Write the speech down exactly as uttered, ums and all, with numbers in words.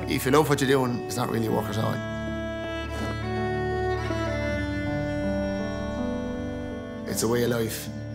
If you love what you're doing, it's not really work at all. It's a way of life.